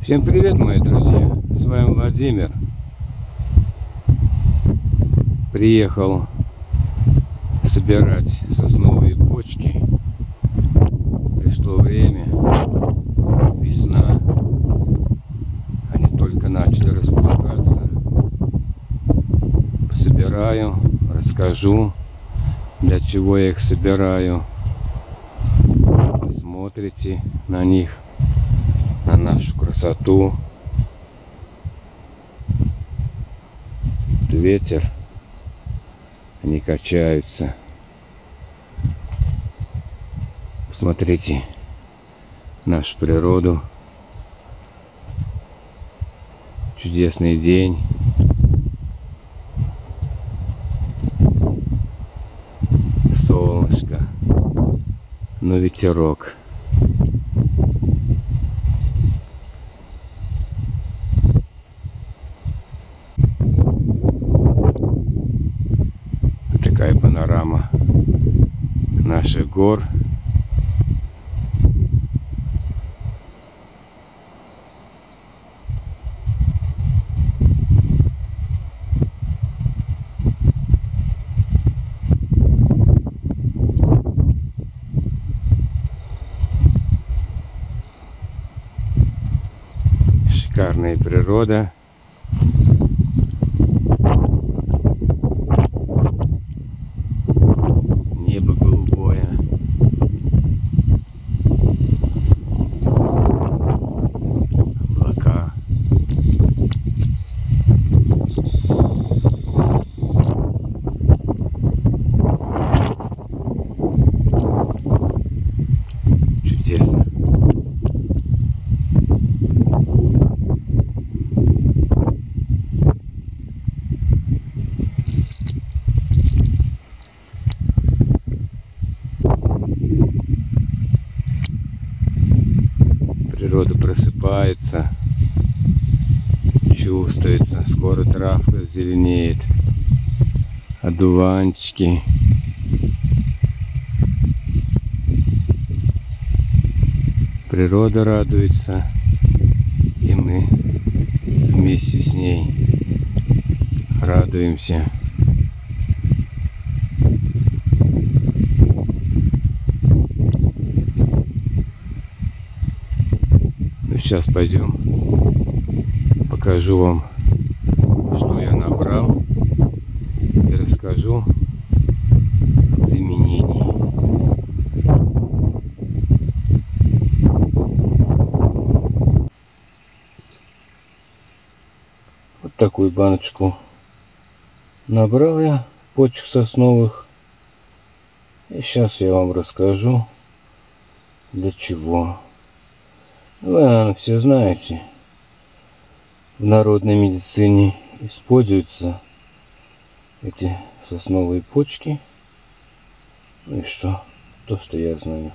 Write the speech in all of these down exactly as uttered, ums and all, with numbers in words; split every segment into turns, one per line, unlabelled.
Всем привет, мои друзья! С вами Владимир. Приехал собирать сосновые почки. Пришло время. Весна. Они только начали распускаться. Собираю, расскажу, для чего я их собираю. Посмотрите на них, на нашу красоту. Ветер, они качаются. Посмотрите нашу природу. Чудесный день. Солнышко, но ветерок. Такая панорама наших гор. Шикарная природа. Небо голубое. Облака. Чудесно. Природа просыпается, чувствуется, скоро травка зеленеет, одуванчики. Природа радуется, и мы вместе с ней радуемся. Сейчас пойдем, покажу вам, что я набрал, и расскажу о применении. Вот такую баночку набрал я почек сосновых, и сейчас я вам расскажу, для чего. Вы, наверное, все знаете, в народной медицине используются эти сосновые почки. Ну и что? То, что я знаю.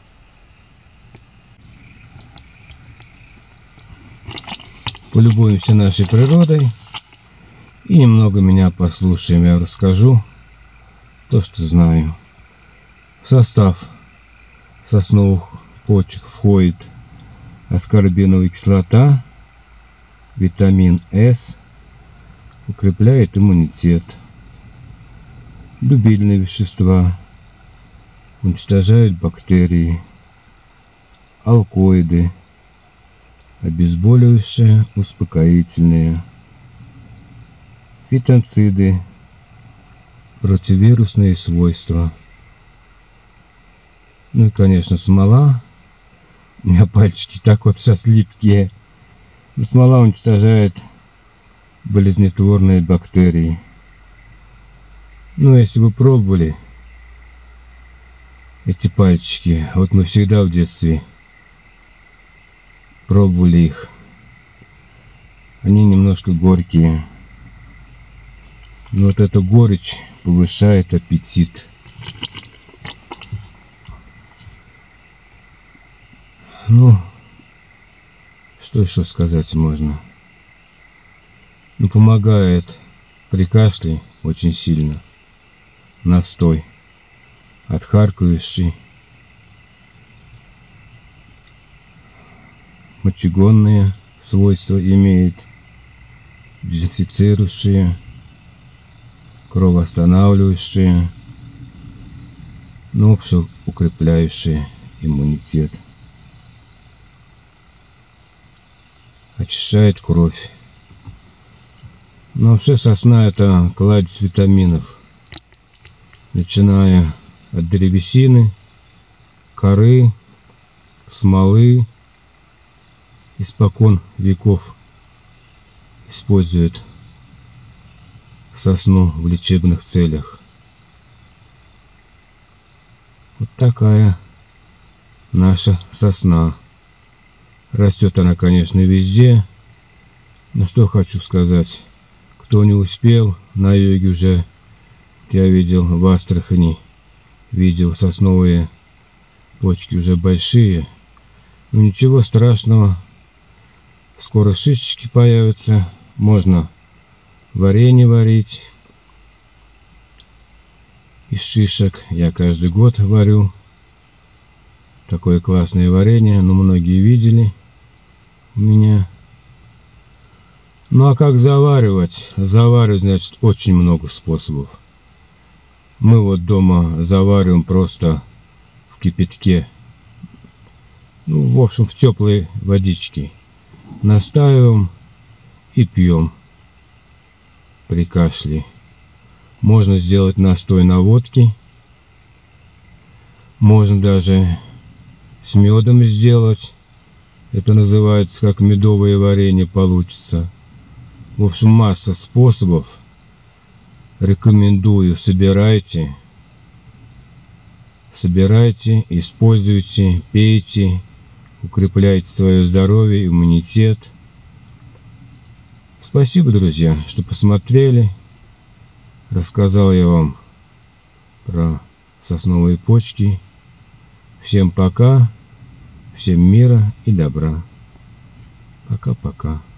Полюбуемся нашей природой и немного меня послушаем. Я расскажу то, что знаю. В состав сосновых почек входит аскорбиновая кислота, витамин С, укрепляет иммунитет. Дубильные вещества уничтожают бактерии. Алкоиды, обезболивающие, успокоительные. Фитонциды, противовирусные свойства. Ну и, конечно, смола. У меня пальчики так вот сейчас липкие. Но смола уничтожает болезнетворные бактерии. Ну, если вы пробовали эти пальчики, вот мы всегда в детстве пробовали их. Они немножко горькие. Но вот эта горечь повышает аппетит. Ну, что еще сказать можно? Ну, помогает при кашле очень сильно. Настой отхаркивающий. Мочегонные свойства имеет дезинфицирующие, кровоостанавливающие, но все укрепляющие иммунитет. Очищает кровь. Но вообще сосна — это кладезь витаминов, начиная от древесины, коры, смолы. Испокон веков используют сосну в лечебных целях. Вот такая наша сосна. Растет она, конечно, везде. Но что хочу сказать. Кто не успел, на юге уже, я видел в Астрахани, видел сосновые почки уже большие. Но ничего страшного. Скоро шишечки появятся. Можно варенье варить. Из шишек я каждый год варю. Такое классное варенье, но многие видели у меня. Ну а как заваривать? Заваривать, значит, очень много способов. Мы вот дома завариваем просто в кипятке. Ну, в общем, в теплой водичке. Настаиваем и пьем при кашле. Можно сделать настой на водке. Можно даже с медом сделать. Это называется как медовое варенье получится. В общем, масса способов. Рекомендую, собирайте. Собирайте, используйте, пейте. Укрепляйте свое здоровье, иммунитет. Спасибо, друзья, что посмотрели. Рассказал я вам про сосновые почки. Всем пока. Всем мира и добра. Пока-пока.